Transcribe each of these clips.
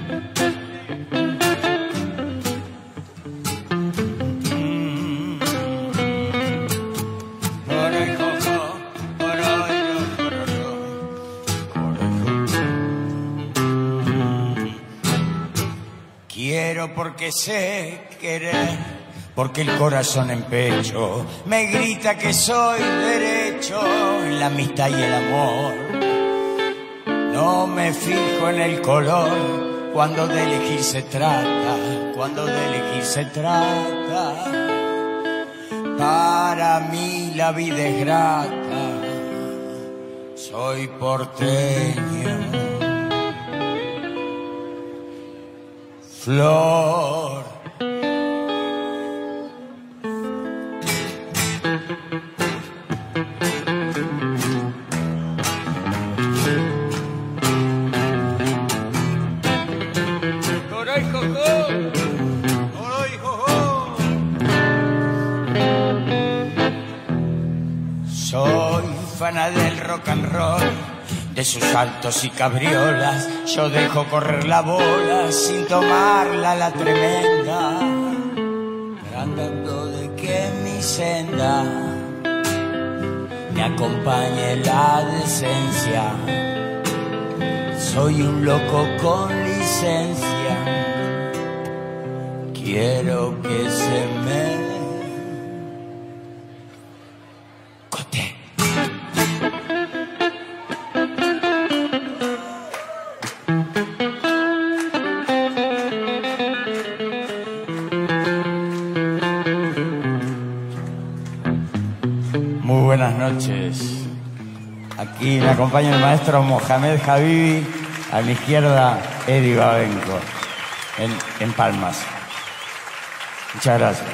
Quiero porque sé querer, porque el corazón en pecho me grita que soy derecho en la amistad y el amor. No me fijo en el color cuando de elegir se trata, cuando de elegir se trata. Para mí la vida es grata, soy porteño. Flor. Soy fana del rock and roll, de sus saltos y cabriolas. Yo dejo correr la bola sin tomarla la tremenda, andando de que mi senda me acompañe la decencia. Soy un loco con licencia, quiero que se me cote. Muy buenas noches. Aquí me acompaña el maestro Mohamed Habibi, a mi izquierda Eddie Babenco, en palmas. Muchas gracias.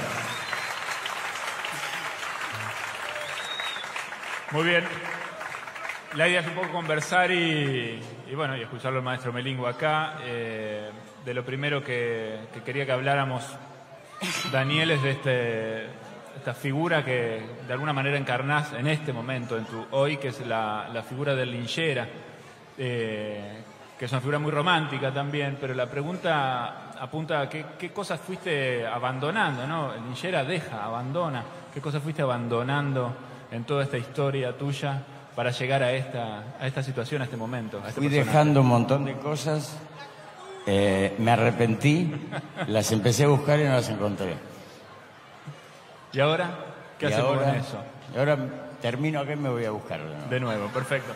Muy bien. La idea es un poco conversar y bueno, y escucharlo al maestro Melingo acá. De lo primero que quería que habláramos, Daniel, es de esta figura que de alguna manera encarnás en este momento, en tu hoy, que es la figura del linchera, que es una figura muy romántica también, pero la pregunta apunta a qué cosas fuiste abandonando, ¿no? El linchera abandona. ¿Qué cosas fuiste abandonando en toda esta historia tuya para llegar a esta situación, a este momento? A este Fui personaje. dejando un montón de cosas, me arrepentí, las empecé a buscar y no las encontré. ¿Y ahora? ¿Qué haces con eso? Y ahora termino acá y me voy a buscar. De nuevo, perfecto.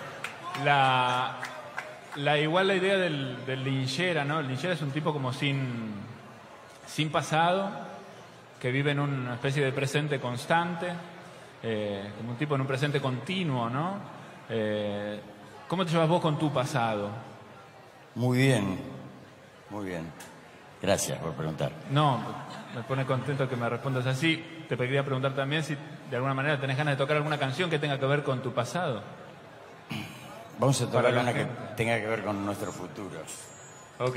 Igual la idea del linchera, ¿no? El linchera es un tipo como sin pasado, que vive en una especie de presente constante, como un tipo en un presente continuo, ¿no? ¿Cómo te llevas vos con tu pasado? Muy bien, muy bien. Gracias por preguntar. No, me pone contento que me respondas así. Te quería preguntar también si de alguna manera tenés ganas de tocar alguna canción que tenga que ver con tu pasado. Vamos a tocar una que gente. tenga que ver con nuestros futuros. Ok.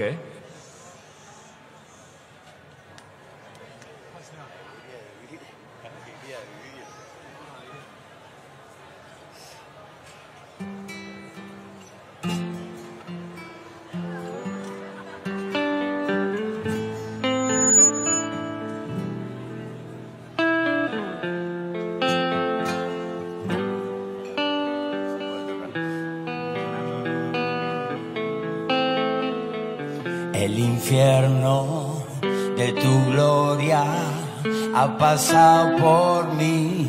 El infierno de tu gloria ha pasado por mí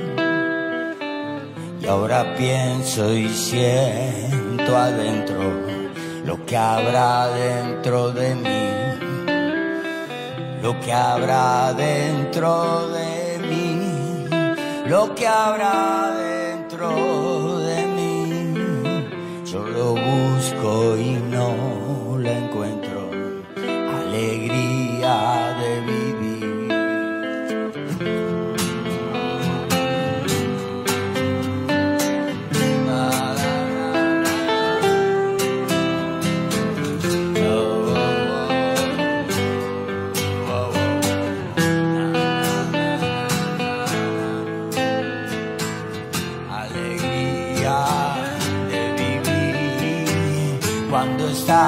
y ahora pienso y siento adentro lo que habrá dentro de mí, lo que habrá dentro de mí, lo que habrá dentro de mí. Yo lo busco y no la encuentro, alegría de vivir. Alegría de vivir cuando está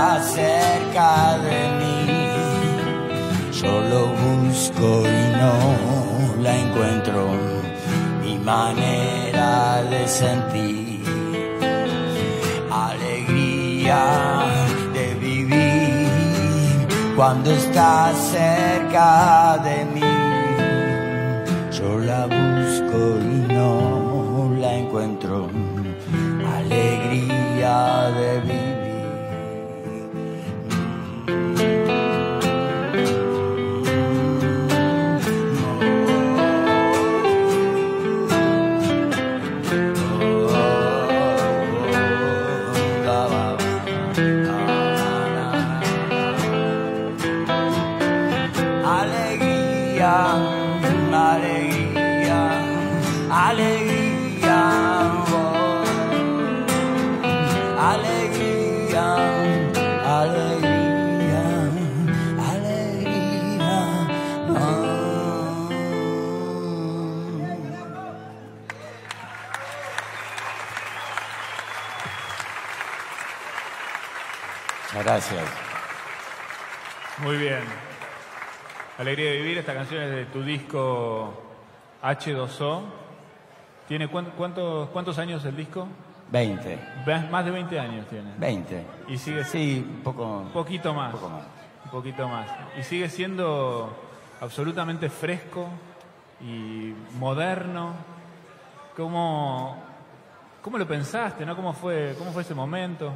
cerca de mí. Yo lo busco y no la encuentro, mi manera de sentir alegría de vivir cuando estás cerca de mí. Yo la busco y no la encuentro, alegría de vivir. Gracias. Muy bien. Alegría de vivir. Esta canción es de tu disco H2O. ¿Tiene cuántos años el disco? 20. Más de 20 años tiene. 20. Y sigue. Sí, un poquito más. Un poco más. Un poquito más. Y sigue siendo absolutamente fresco y moderno. ¿Cómo lo pensaste, no? ¿Cómo fue ese momento?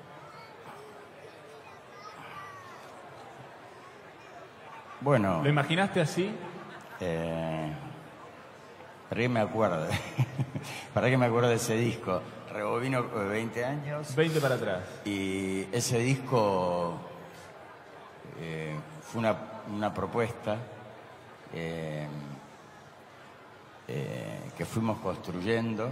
Bueno. ¿Lo imaginaste así? ¿Para qué me acuerdo? ¿Para qué me acuerdo de ese disco? Rebobino 20 años. 20 para atrás. Y ese disco fue una propuesta que fuimos construyendo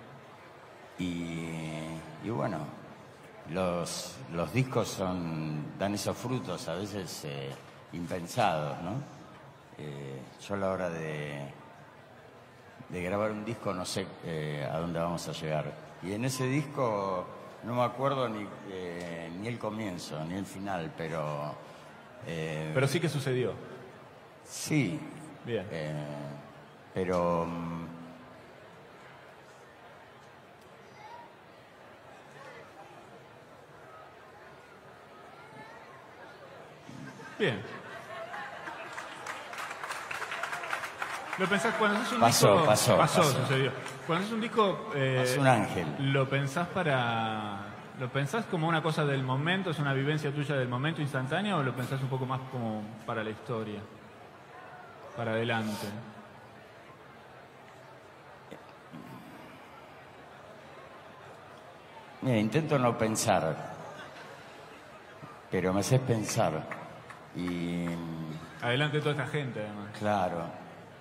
y bueno, los discos dan esos frutos a veces impensados, ¿no? Yo a la hora de grabar un disco no sé a dónde vamos a llegar. Y en ese disco no me acuerdo ni el comienzo, ni el final, pero... pero sí que sucedió. Sí. Bien. Pero... Bien. ¿Lo pensás cuando haces un pasó, disco? Pasó. Sucedió. Cuando haces un disco... es un ángel. ¿Lo pensás como una cosa del momento, es una vivencia tuya del momento instantánea o lo pensás un poco más como para la historia? Para adelante. Mira, intento no pensar, pero me haces pensar. Y... Adelante toda esta gente, además. Claro.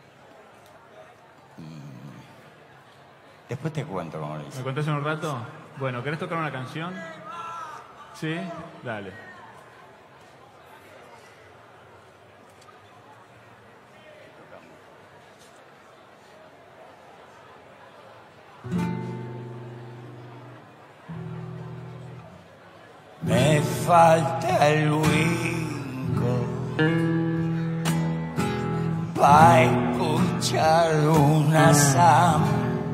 Después te cuento cómo lo hice. ¿Me contás en un rato? Bueno, ¿querés tocar una canción? ¿Sí? Dale. Me falta el winco para escuchar una samba,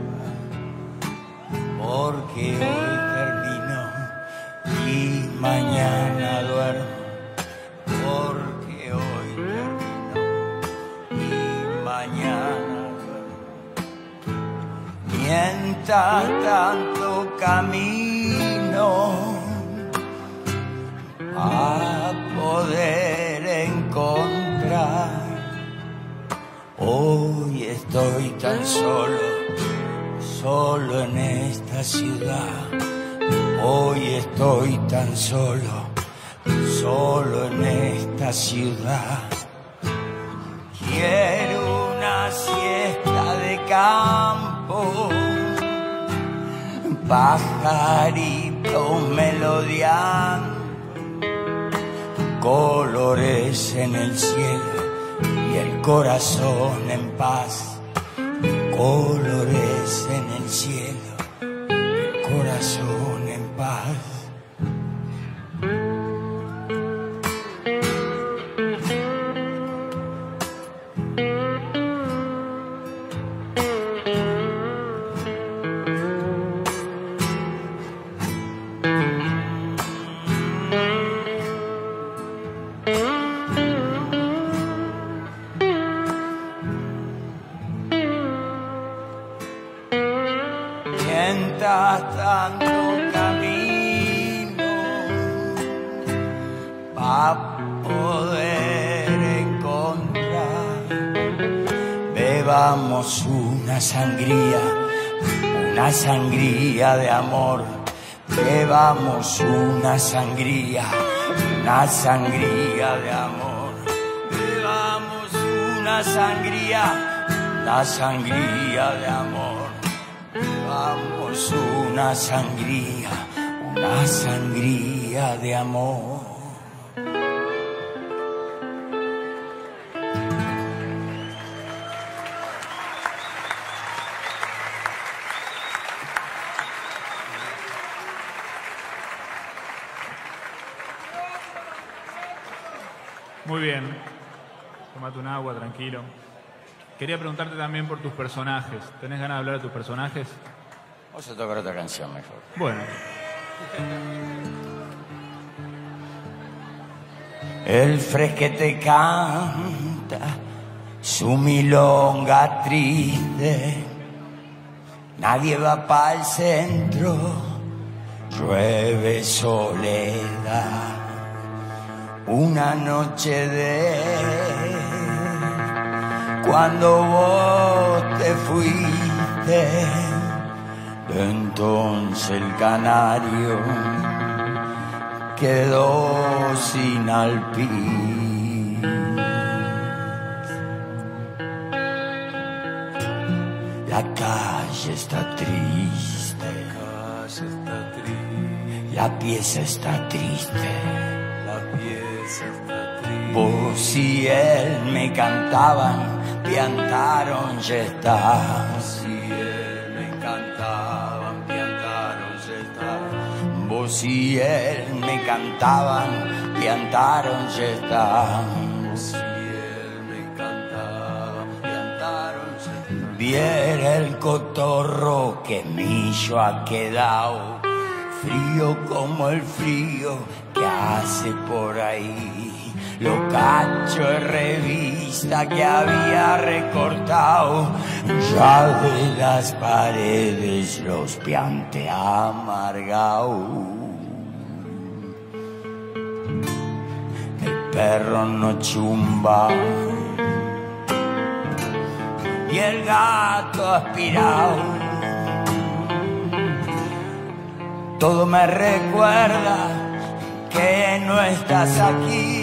porque hoy termino y mañana duermo, porque hoy termino y mañana duermo. Mientras tanto camino a poder encontrar. Hoy estoy tan solo en esta ciudad. Hoy estoy tan solo en esta ciudad. Quiero una siesta de campo, pajaritos melodiando, colores en el cielo y el corazón en paz. Colores en el cielo y el corazón en paz. a poder encontrar. Bebamos una sangría de amor. Bebamos una sangría de amor. Bebamos una sangría de amor. Bebamos una sangría de amor. Muy bien. Tómate un agua, tranquilo. Quería preguntarte también por tus personajes. ¿Tenés ganas de hablar de tus personajes? Vamos a tocar otra canción mejor. Bueno. El fresquete canta su milonga triste. Nadie va pa'l centro. Llueve soledad. Una noche de cuando vos te fuiste, entonces el canario quedó sin alpiste. La calle está triste, la pieza está triste. Vos y él me cantaban, piantaron ya está. Vos y él me cantaban, piantaron ya está. Vos y él me cantaban, piantaron ya está. Vos y él me cantaban, piantaron ya está. Viera el cotorro que millo ha quedado, frío como el frío que hace por ahí. Lo cacho de revista que había recortado, ya de las paredes los piante amargao. El perro no chumba y el gato aspirado. Todo me recuerda que no estás aquí.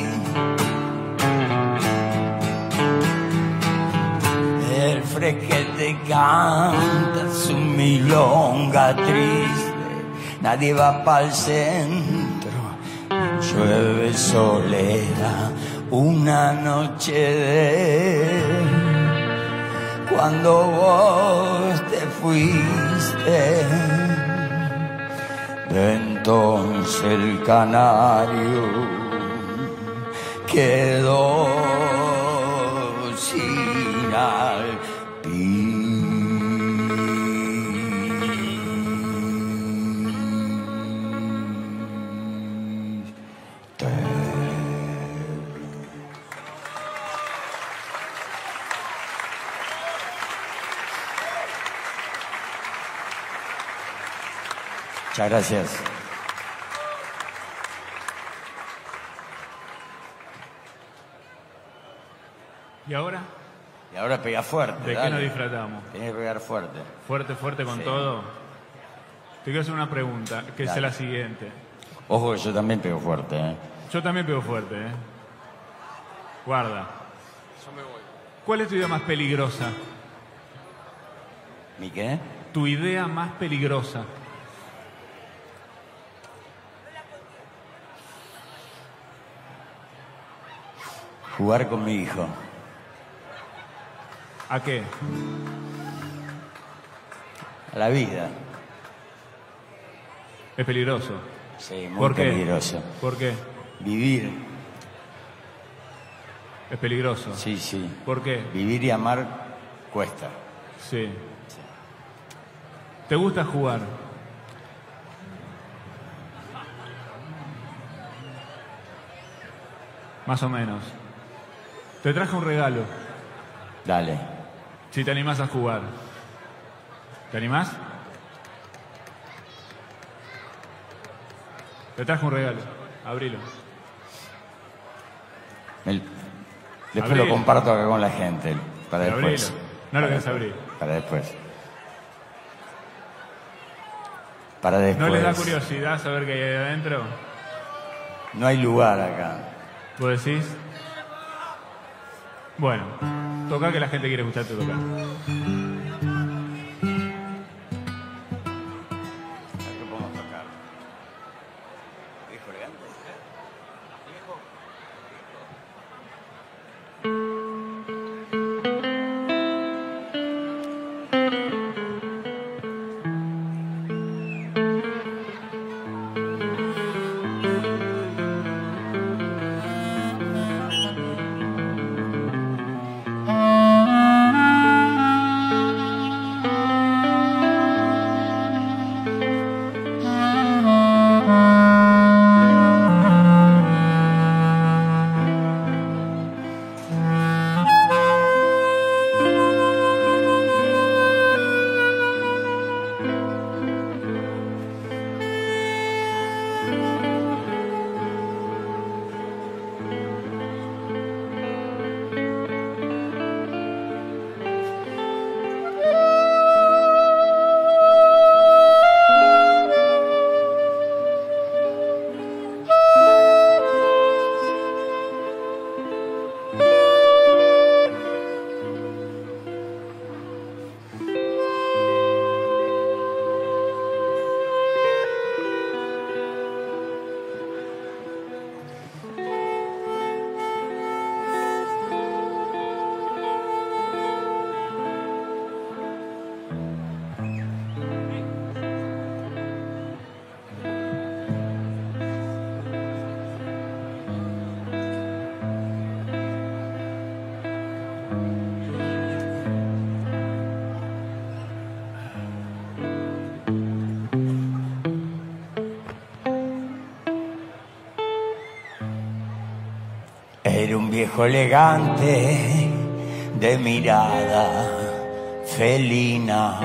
El fresquete canta su milonga triste. Nadie va pa'l centro. Llueve soledad. Una noche de cuando vos te fuiste, entonces el canario quedó sin alpiste. Muchas gracias. ¿Y ahora? Y ahora pega fuerte. ¿De dale. qué nos disfratamos? Tenés que pegar fuerte. Fuerte, fuerte con Sí. todo. Te quiero hacer una pregunta, que es Dale. la siguiente. Ojo que yo también pego fuerte, ¿eh? Yo también pego fuerte, ¿eh? Guarda. Yo me voy. ¿Cuál es tu idea más peligrosa? ¿Mi qué? Tu idea más peligrosa. Jugar con mi hijo. ¿A qué? A la vida. Es peligroso. Sí, muy ¿Por qué? peligroso. ¿Por qué? Vivir. Es peligroso. Sí, sí. ¿Por qué? Vivir y amar cuesta. Sí. ¿Te gusta jugar? Más o menos. Te traje un regalo, Dale. si te animás a jugar. ¿Te animás? Te traje un regalo. Abrilo. Después Abrilo. lo comparto acá con la gente. Para después. Abrilo. No lo querés abrir. Para después. Para después. ¿No les da curiosidad saber qué hay ahí adentro? No hay lugar acá. ¿Vos decís? Bueno, toca que la gente quiere escucharte tocar. ¿Qué podemos tocar? Viejo elegante. Era un viejo elegante de mirada felina,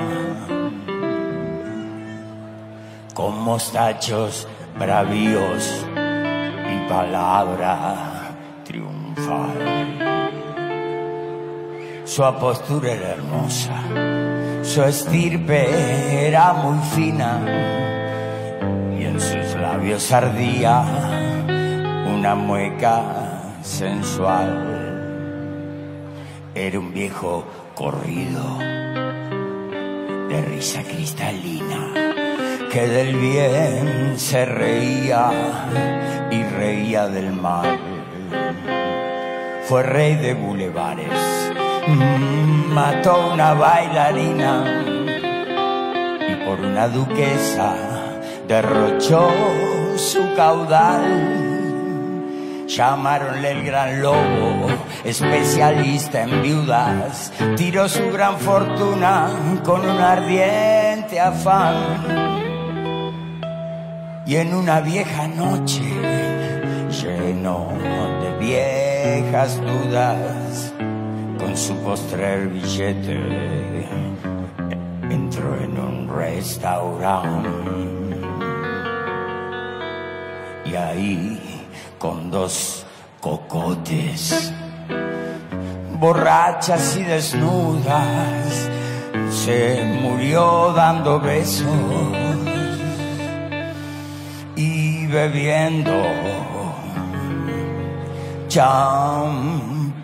con mostachos bravíos y palabra triunfal. Su apostura era hermosa, su estirpe era muy fina, y en sus labios ardía una mueca sensual. Era un viejo corrido de risa cristalina, que del bien se reía y reía del mal. Fue rey de bulevares, mató una bailarina y por una duquesa derrochó su caudal. Llamáronle el gran lobo, especialista en viudas. Tiró su gran fortuna con un ardiente afán. Y en una vieja noche, lleno de viejas dudas, con su postrer billete, entró en un restaurante. Y ahí, con dos cocotes, borrachas y desnudas, se murió dando besos y bebiendo champán.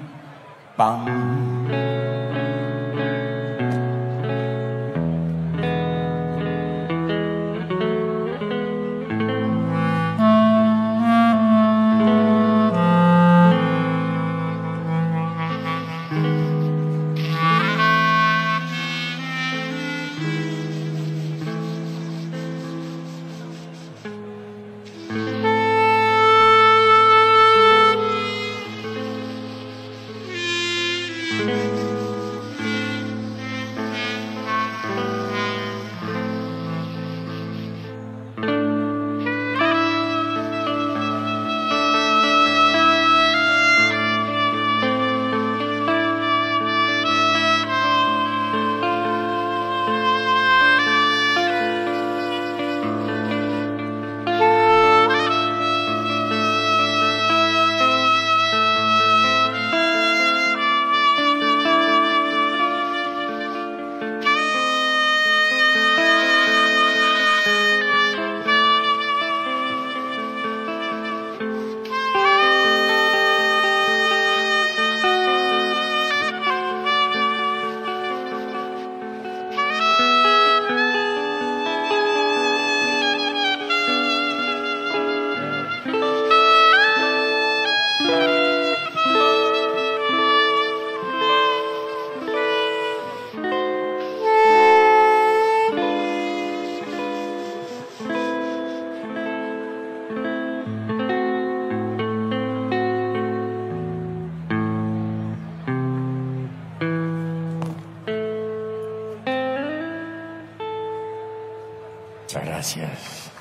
gracias.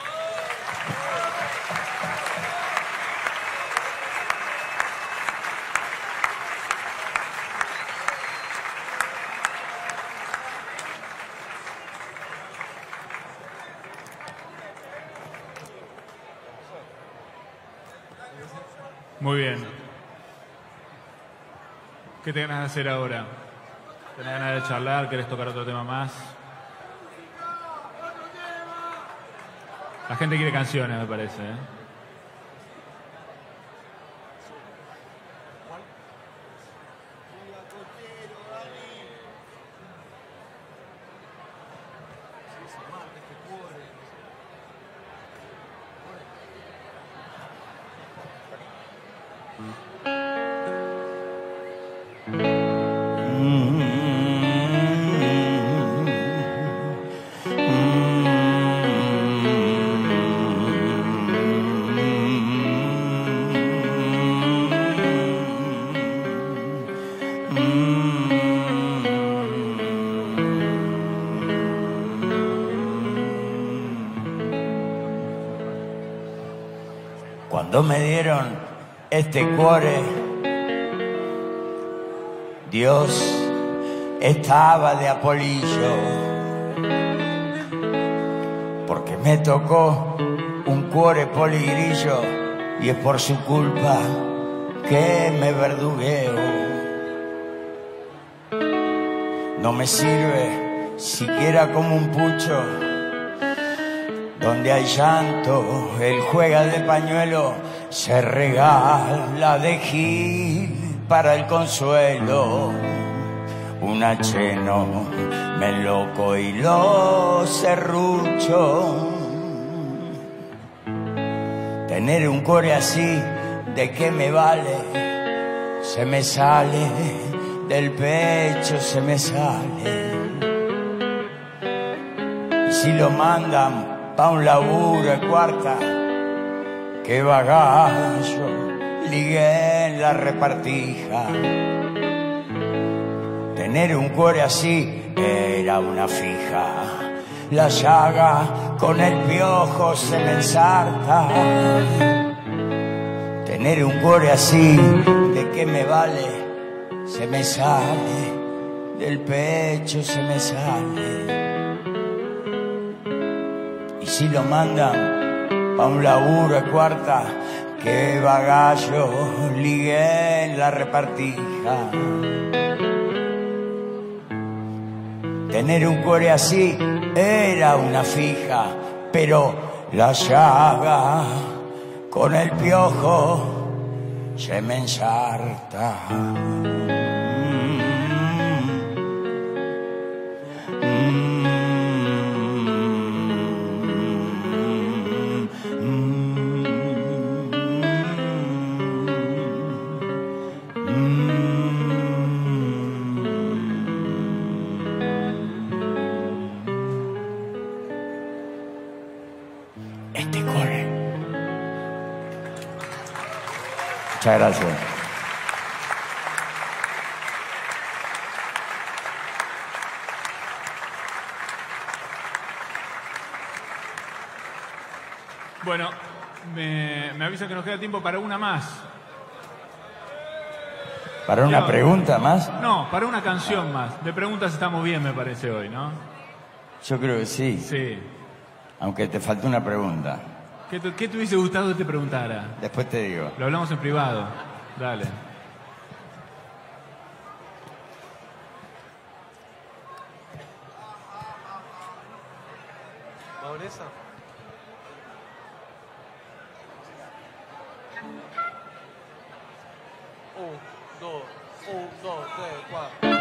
Muy bien. ¿Qué te ganas de hacer ahora? ¿Tenés ganas de charlar? ¿Querés tocar otro tema más? La gente quiere canciones, me parece, ¿eh? Cuando me dieron este cuore, Dios estaba de apolillo, porque me tocó un cuore poligrillo y es por su culpa que me verdugueo. No me sirve siquiera como un pucho. Donde hay llanto, él juega de pañuelo, se regala de gil para el consuelo. Un acheno, me enloco y lo serrucho. Tener un core así, ¿de qué me vale? Se me sale del pecho, se me sale. Y si lo mandan pa' un laburo de cuarta, que bagallo, ligué en la repartija. Tener un cuore así era una fija. La llaga con el piojo se me ensarta. Tener un cuore así, ¿de qué me vale? Se me sale del pecho, se me sale. Y si lo mandan pa' un laburo de cuarta, que bagallo, ligué en la repartija. Tener un cuore así era una fija, pero la llaga con el piojo se me ensarta. Muchas gracias. Bueno, me avisan que nos queda tiempo para una más. ¿Para una pregunta más? No, para una canción más. De preguntas estamos bien, me parece, hoy, ¿no? Yo creo que sí. Sí. Aunque te faltó una pregunta. ¿Qué te hubiese gustado que te preguntara? Después te digo. Lo hablamos en privado. Dale. ¿Mauresa? Un, dos, tres, cuatro.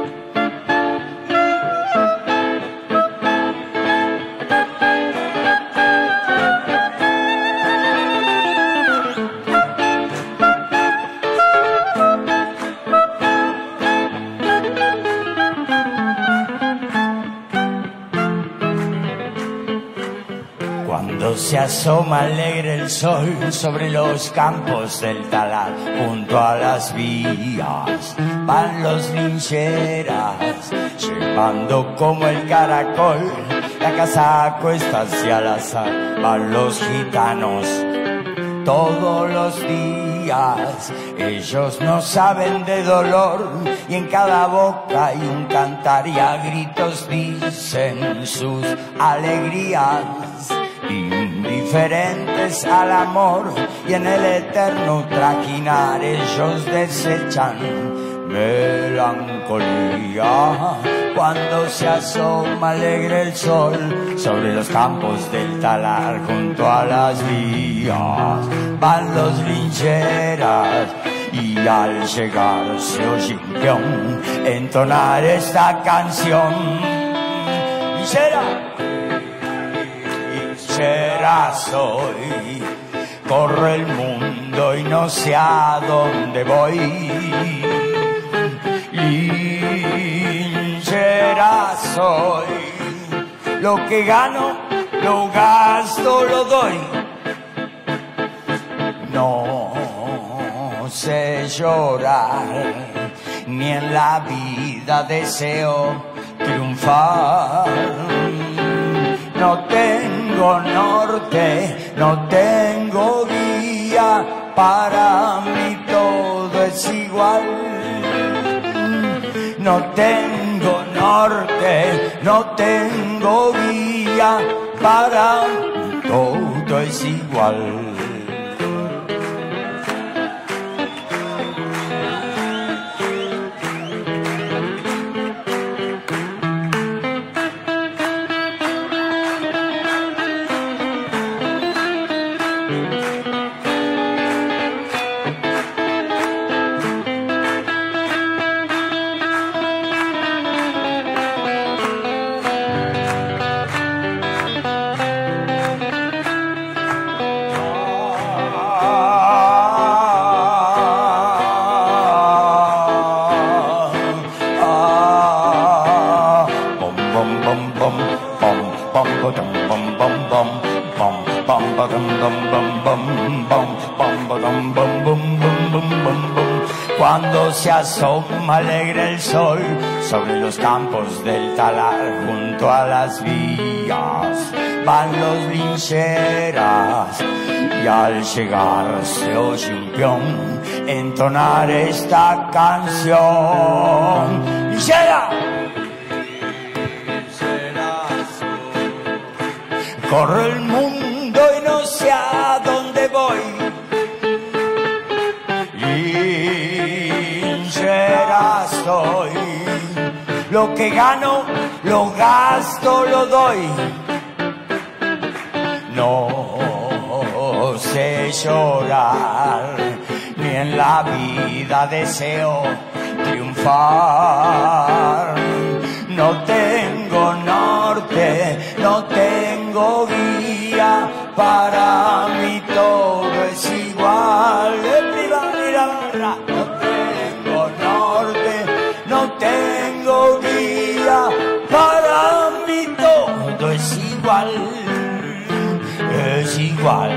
Cuando se asoma alegre el sol sobre los campos del talar, junto a las vías van los lincheras, llevando como el caracol la casa cuesta hacia al azar. Van los gitanos todos los días, ellos no saben de dolor y en cada boca hay un cantar y a gritos dicen sus alegrías. Indiferentes al amor y en el eterno trajinar ellos desechan melancolía. Cuando se asoma alegre el sol sobre los campos del talar junto a las vías, van los lincheras y al llegar se oye un peón entonar esta canción. Linchera, linchera soy, corro el mundo y no sé a dónde voy. Linchera soy, lo que gano, lo gasto, lo doy. No sé llorar, ni en la vida deseo triunfar. No tengo norte, no tengo guía, para mí todo es igual. No tengo norte, no tengo guía, para todo es igual. Cuando se asoma alegre el sol sobre los campos del talar junto a las vías, van los lincheras y al llegar se oye un peón entonar esta canción. ¡Linchera! Corro el mundo y no sé a dónde voy. Linchera soy, lo que gano, lo gasto, lo doy. No sé llorar, ni en la vida deseo triunfar. No tengo norte, no tengo guía, para mí todo es igual. No tengo norte, no tengo guía, para mí todo es igual. Es igual,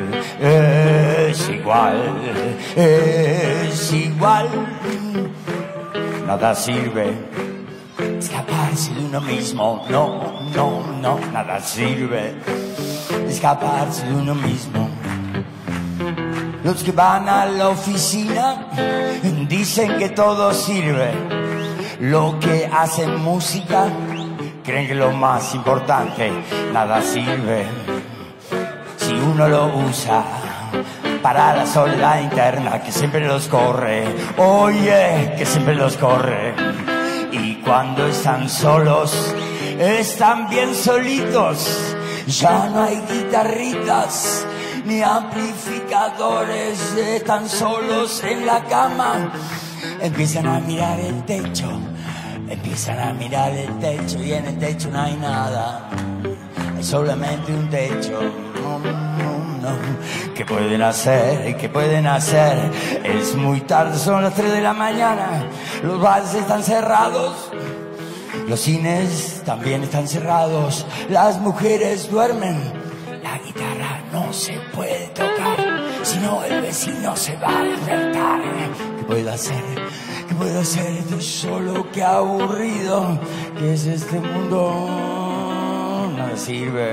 es igual, es igual. Nada sirve escaparse de uno mismo, no, no, no, nada sirve escaparse de uno mismo. Los que van a la oficina dicen que todo sirve. Los que hacen música creen que lo más importante nada sirve. Si uno lo usa para la soledad interna que siempre los corre, oye, que siempre los corre. Y cuando están solos, están bien solitos. Ya no hay guitarritas ni amplificadores, están solos en la cama. Empiezan a mirar el techo, empiezan a mirar el techo y en el techo no hay nada. Hay solamente un techo. No, no, no. ¿Qué pueden hacer? ¿Qué pueden hacer? Es muy tarde, son las 3 de la mañana. Los bares están cerrados. Los cines también están cerrados. Las mujeres duermen. La guitarra no se puede tocar, si no el vecino se va a despertar. ¿Qué puedo hacer? ¿Qué puedo hacer? Estoy solo, qué aburrido. ¿Qué es este mundo? sirve.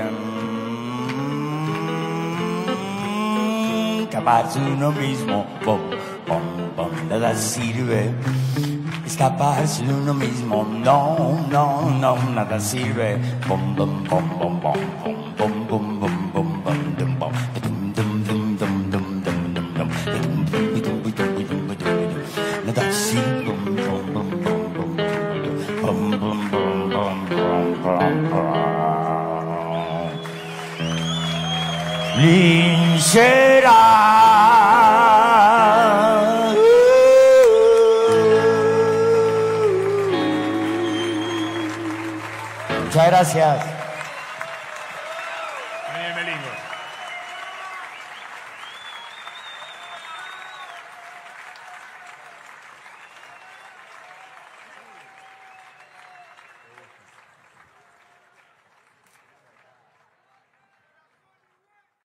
Escaparse de uno mismo, bom, bom, bom, nada sirve. Escaparse de uno mismo, no, no, no, nada sirve. Bom, bom, bom, bom, bom, bom, bom, bom, bom, bom, bom, dum, bom, dum, dum, dum, dum, dum, dum, dum, dum, nada sirve. Bom, bom, bom, bom, bom, bom, bom, bom, bom, bom. Linchera. Muchas gracias.